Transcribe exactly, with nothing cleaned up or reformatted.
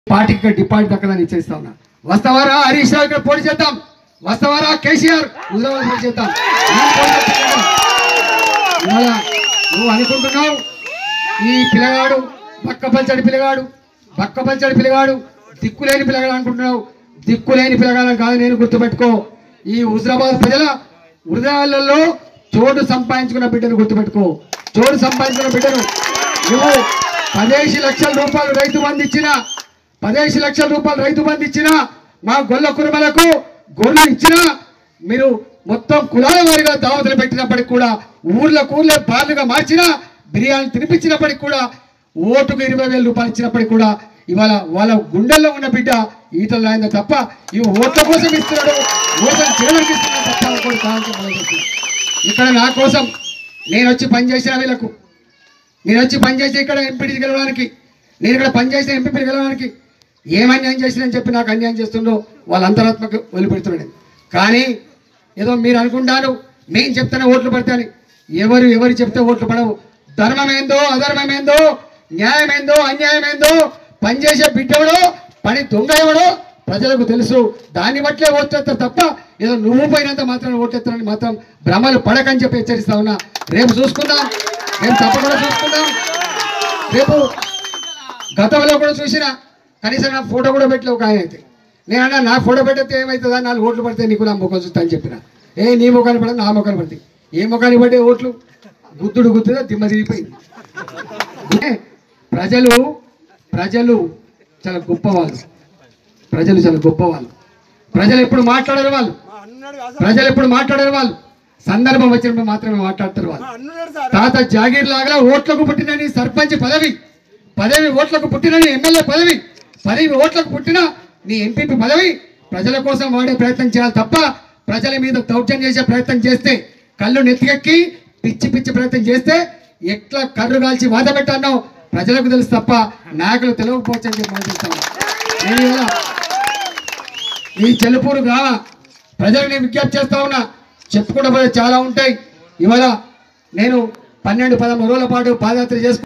పార్టీకి డిపాజిట్ దక్కదని ఇచ్చేస్తా ఉన్నా. వస్తావారా హరీష్ రావు ఇక్కడ పోటీ చేద్దాం, వస్తావారా కేసీఆర్ హుజరాబాద్ పోటీ చేద్దాం. నువ్వు అనుకుంటున్నావు ఈ పిల్లగాడు బక్కపల్చడి పిల్లగాడు బక్కపల్చడి పిల్లగాడు దిక్కులేని పిల్లగాడు అనుకుంటున్నావు. దిక్కులేని పిల్లగాడు కాదు, నేను గుర్తుపెట్టుకో. ఈ హుజరాబాద్ ప్రజల హృదయాలలో చోటు సంపాదించుకున్న బిడ్డను గుర్తుపెట్టుకో. చోటు సంపాదించుకున్న బిడ్డను నువ్వు పదిహేను లక్షల రూపాయలు రైతు బంధు ఇచ్చిన పదిహేను లక్షల రూపాయలు రైతు బంధు ఇచ్చిన మా గొల్ల కుటుంబాలకు గొర్రెలు ఇచ్చిన మీరు మొత్తం కులాల వారిగా దావతులు పెట్టినప్పటికి కూడా ఊర్లకు ఊర్లే బార్లుగా మార్చిన బిర్యానీ తినిపించినప్పటికి కూడా ఓటుకు ఇరవై వేల రూపాయలు ఇచ్చినప్పటికి కూడా ఇవాళ వాళ్ళ గుండెల్లో ఉన్న బిడ్డ ఈటలు రాయిందా తప్ప ఇవి ఓట్ల కోసం ఇస్తున్నాడు, ఓట్లను చేయడానికి ఇస్తున్నాడు తప్ప కూడా కావాల్సి. ఇక్కడ నా కోసం నేను వచ్చి పనిచేసిన వీళ్ళకు నేను వచ్చి పనిచేసి ఇక్కడ ఎంపీటీ గెలవడానికి నేను ఇక్కడ పనిచేసిన ఎంపీ గెలవడానికి ఏం అన్యాయం చేసినని చెప్పి నాకు అన్యాయం చేస్తుండో వాళ్ళ అంతరాత్మకు వదిలిపెడుతున్నాడు. కానీ ఏదో మీరు అనుకుంటారు మేము చెప్తేనే ఓట్లు పడతాయని. ఎవరు ఎవరు చెప్తే ఓట్లు పడవు. ధర్మం ఏందో అధర్మం ఏందో న్యాయం ఏందో అన్యాయం ఏందో పనిచేసే బిడ్డవడో పని దొంగ ఎవడో ప్రజలకు తెలుసు. దాన్ని బట్లే ఓట్లేస్తారు తప్ప ఏదో నువ్వు పోయినంత మాత్రం ఓట్లేస్తారని మాత్రం భ్రమలు పడకని చెప్పి హెచ్చరిస్తా ఉన్నా. రేపు చూసుకుందాం, రేపు తప్పకుండా చూసుకుందాం. రేపు గతంలో కూడా చూసిన కనీసం నా ఫోటో కూడా పెట్టలే ఒక ఆయన అయితే. నేను అన్నా నా ఫోటో పెట్టితే ఏమవుతుందా, నాలుగు ఓట్లు పడితే నీకు నా ముఖం చూస్తా అని చెప్పిన. ఏ నీ ముఖాన్ని పడదు నా ముఖాన్ని పడతాయి. ఏ ముఖాన్ని పడే ఓట్లు గుద్దుడు గుద్దుగా దిమ్మ తిరిగిపోయింది. ప్రజలు ప్రజలు చాలా గొప్పవాళ్ళు. ప్రజలు చాలా గొప్పవాళ్ళు. ప్రజలు ఎప్పుడు మాట్లాడారు వాళ్ళు ప్రజలు ఎప్పుడు మాట్లాడారు వాళ్ళు సందర్భం వచ్చినప్పుడు మాత్రమే మాట్లాడతారు వాళ్ళు. తాత జాగీర్ లాగా ఓట్లకు పుట్టిన నీ సర్పంచ్ పదవి పదవి ఓట్లకు పుట్టిన నీ ఎమ్మెల్యే పదవి పదవి ఓట్లకు పుట్టిన నీ ఎంపీ పదవి ప్రజల కోసం వాడే ప్రయత్నం చేయాలి తప్ప ప్రజల మీద దౌర్జన్యం చేసే ప్రయత్నం చేస్తే కళ్ళు నెత్తికెక్కి పిచ్చి పిచ్చి ప్రయత్నం చేస్తే ఎట్లా కర్రు కాల్చి వాద పెట్టానో ప్రజలకు తెలుసు తప్ప నాయకులు తెలియకపోవచ్చని చెప్పి మాట్లాడుతాను. నేను ఇలా ఈ చెలుపూరు గ్రామ ప్రజలు నేను విజ్ఞప్తి చేస్తా ఉన్నా. చెప్పుకుంటే చాలా ఉంటాయి. ఇవాళ నేను పన్నెండు పదమూడు రోజుల పాటు పాదయాత్ర చేసుకుంటా.